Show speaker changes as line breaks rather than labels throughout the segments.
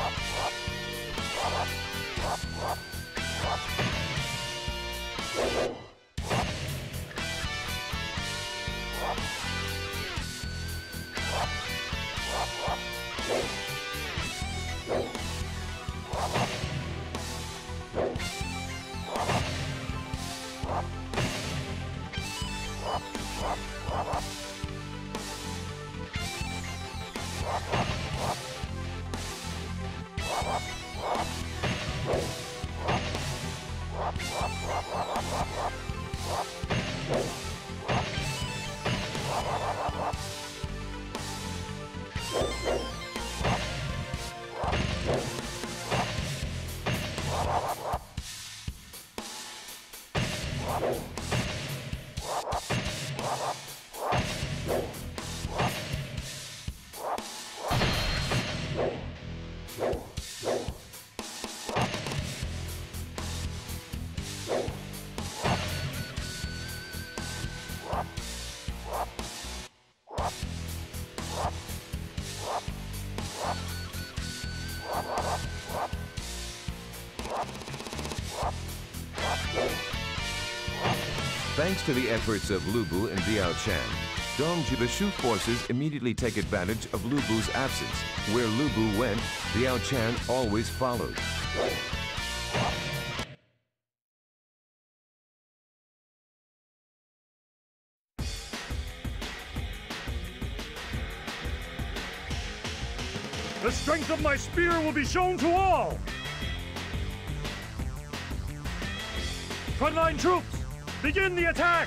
Thanks to the efforts of Lu Bu and Diao Chan, Dongju, the Shu forces immediately take advantage of Lu Bu's absence. Where Lu Bu went, Diao Chan always followed.
The strength of my spear will be shown to all! Frontline troops, begin the attack!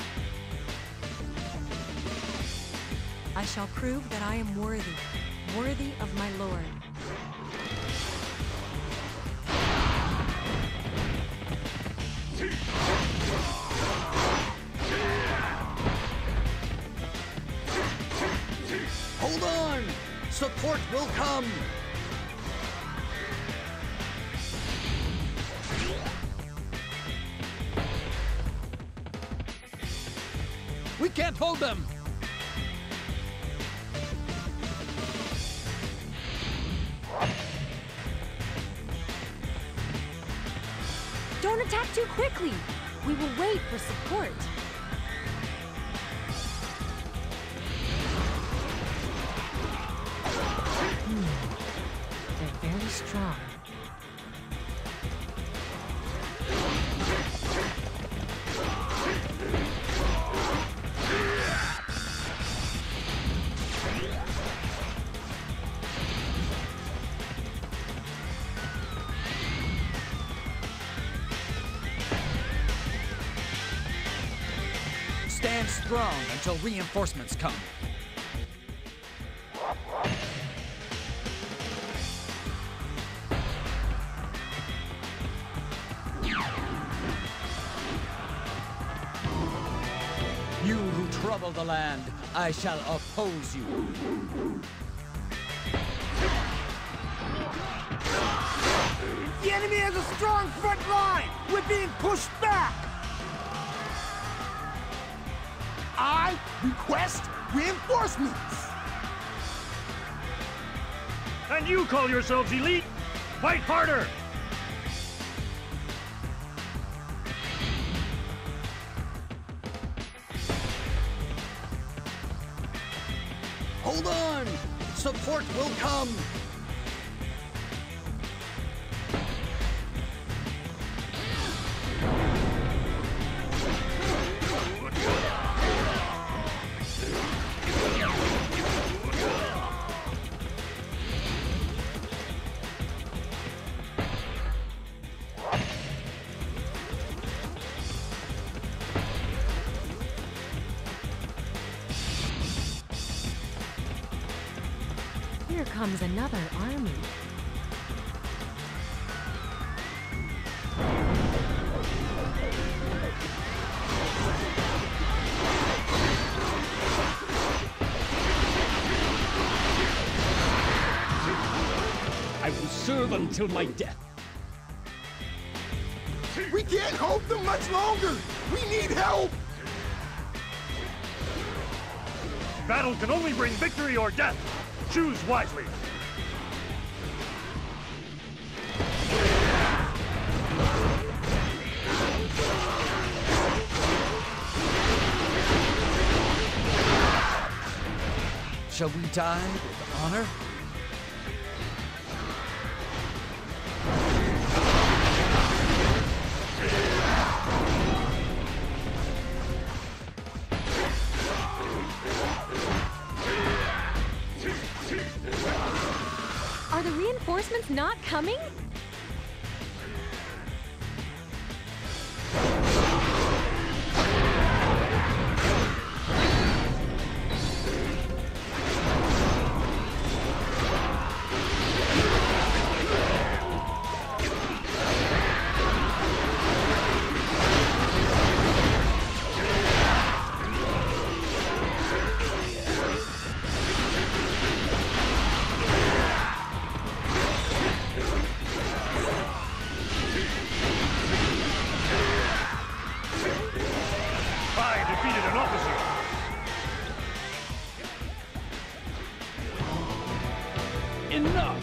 I shall prove that I am worthy of my lord.
Hold on! Support will come! We can't hold them!
Don't attack too quickly! We will wait for support. They're very strong.
Stand strong until reinforcements come. You who trouble the land, I shall oppose you.
The enemy has a strong front line! We're being pushed back! I request reinforcements!
And you call yourselves elite? Fight harder!
Hold on! Support will come!
Here comes another army.
I will serve until my death.
We can't hold them much longer! We need help!
Battle can only bring victory or death. Choose wisely.
Shall we die with honor?
Are the reinforcements not coming?
Enough!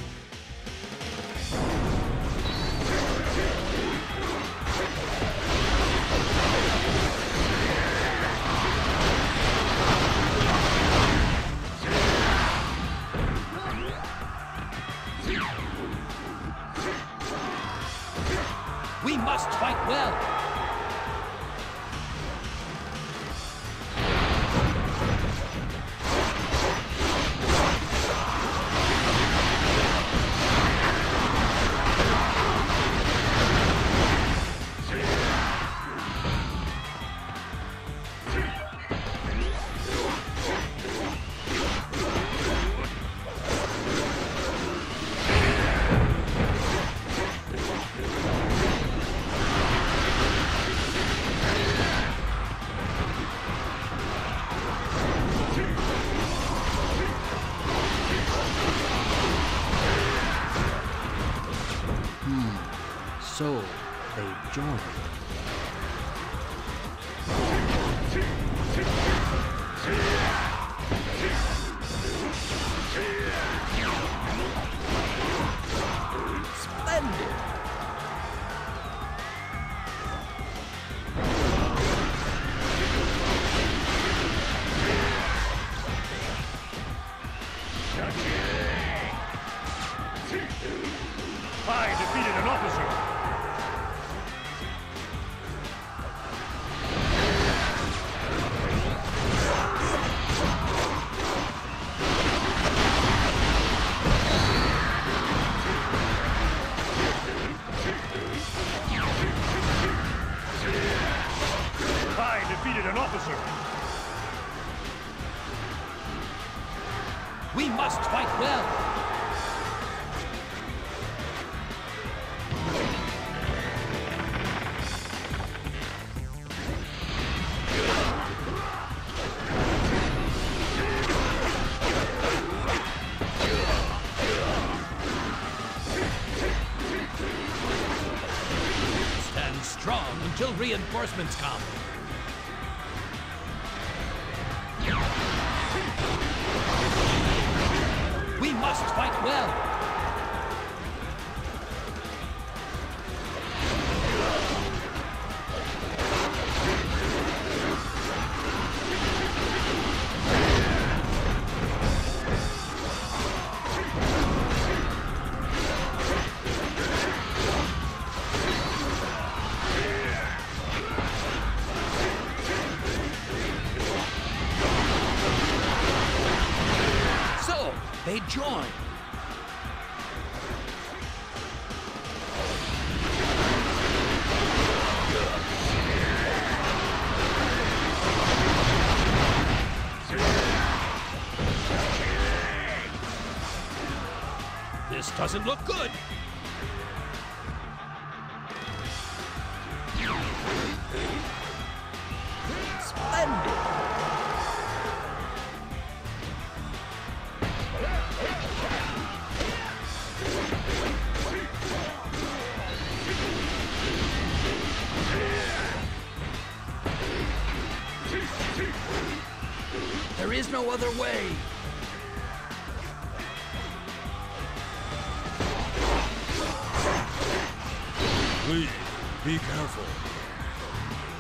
We must fight well!
So, they joined.
Splendid!
I defeated an officer. I defeated an officer.
We must fight well! Stand strong until reinforcements come. We must fight well! So, they join. This doesn't look good. Splendid! There is no other way.
Please, be careful.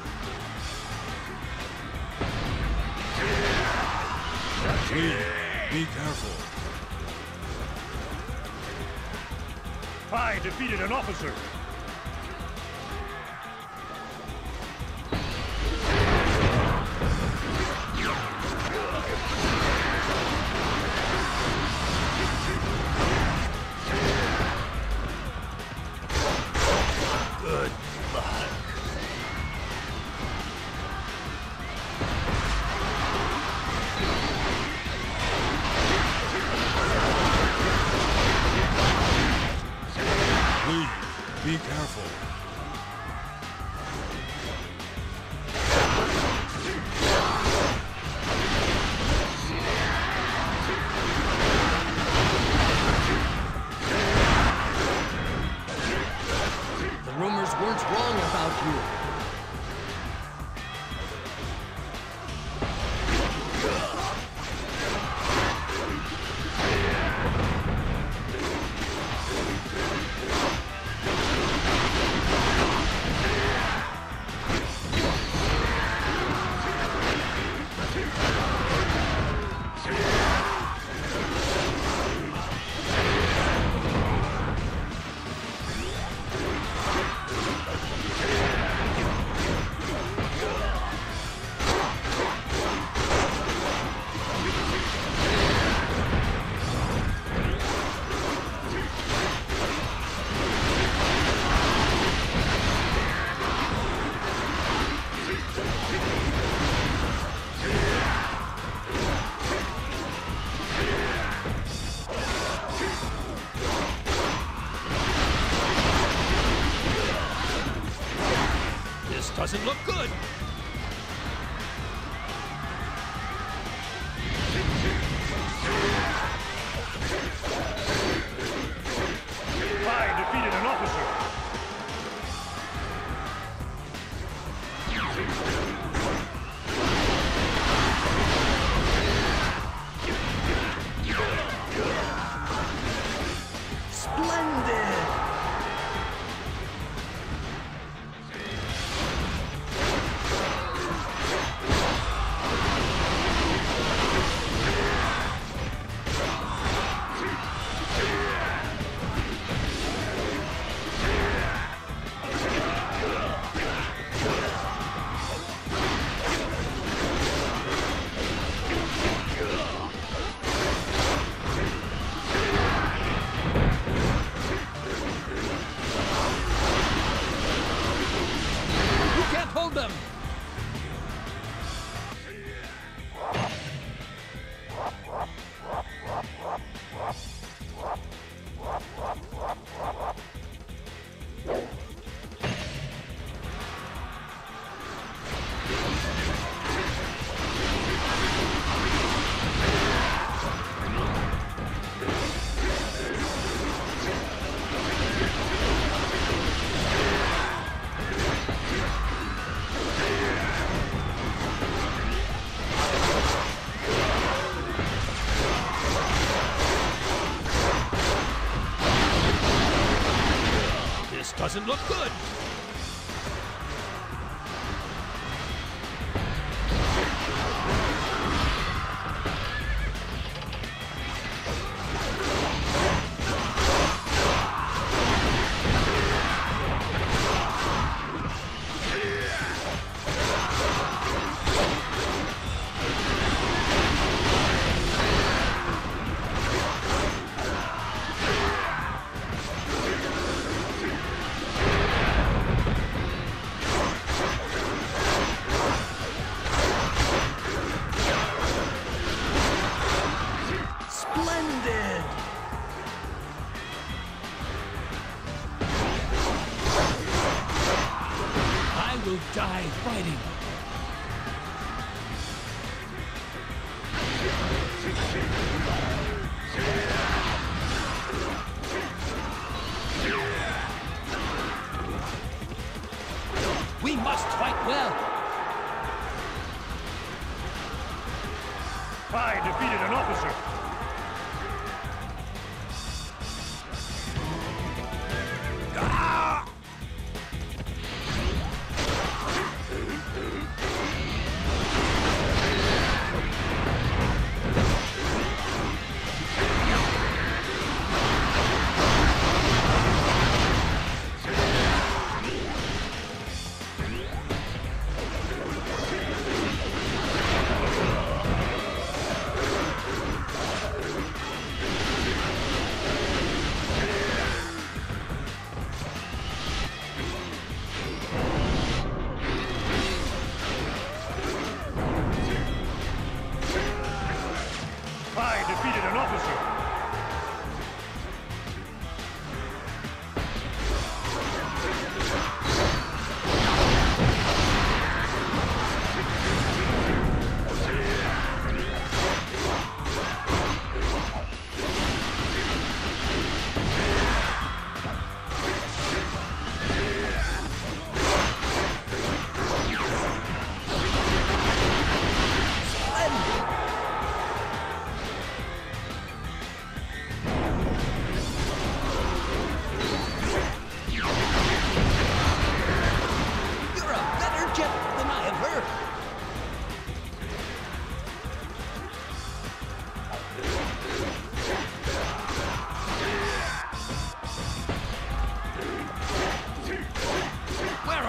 Please, Be careful.
I defeated an officer.
Good luck. Please, be careful.
The rumors weren't wrong about you.
This doesn't look good.
I defeated an officer.
Splendid!
You can't hold them!
This doesn't look good.
Splendid!
I will die fighting. We must fight well.
I defeated an officer.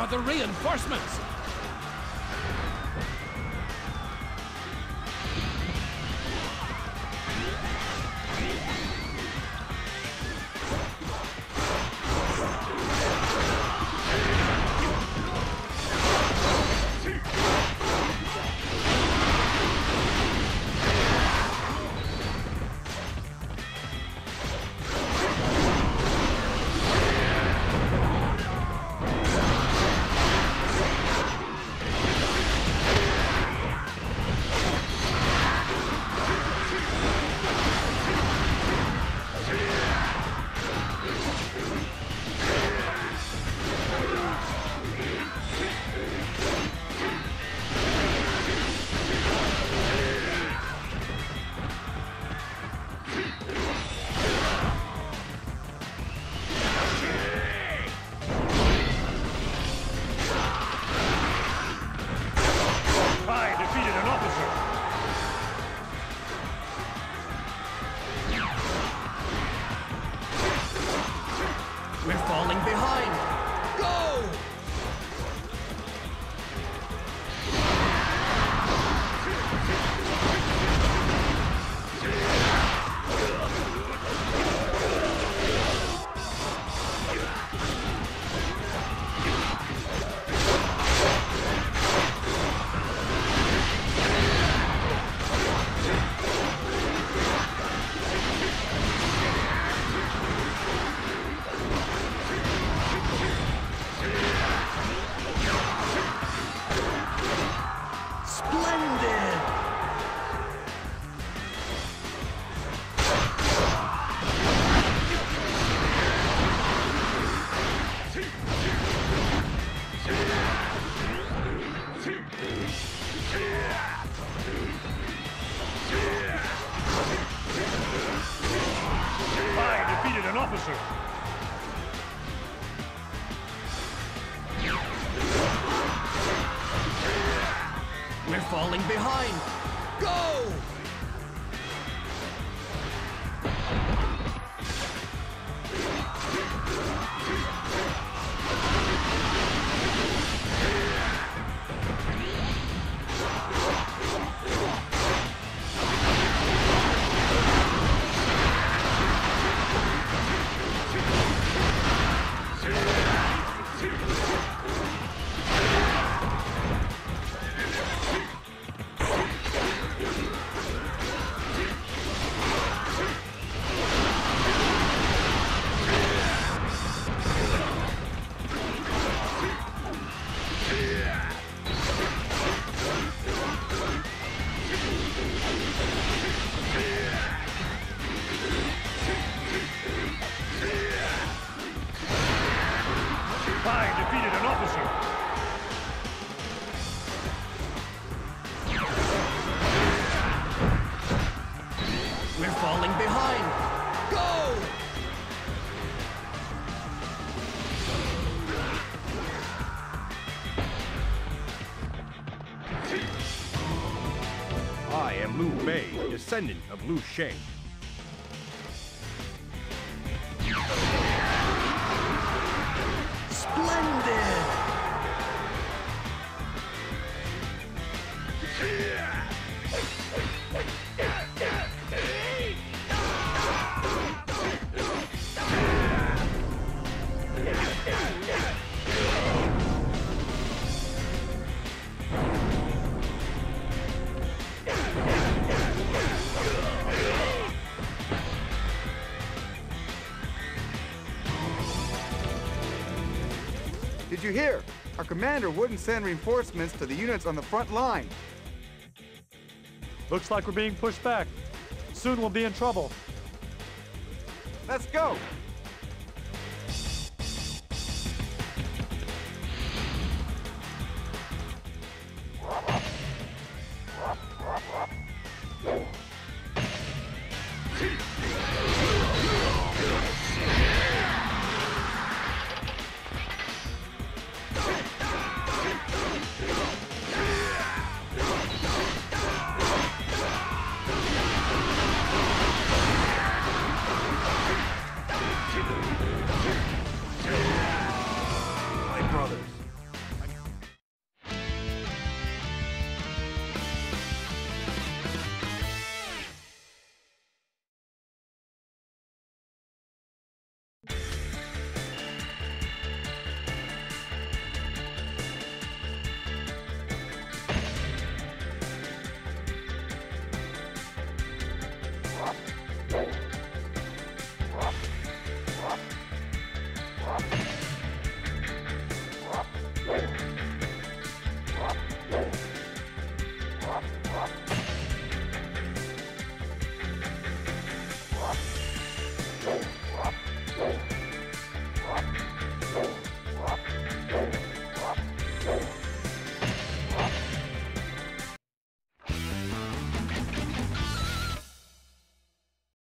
are the reinforcements?
We're falling behind. Go!
An officer.
We're falling behind. Go!
Defeated an officer.
We're falling behind. Go!
I am Liu Bei, descendant of Liu Sheng.
Splendid!
Did you hear? Our commander wouldn't send reinforcements to the units on the front line.
Looks like we're being pushed back. Soon we'll be in trouble.
Let's go!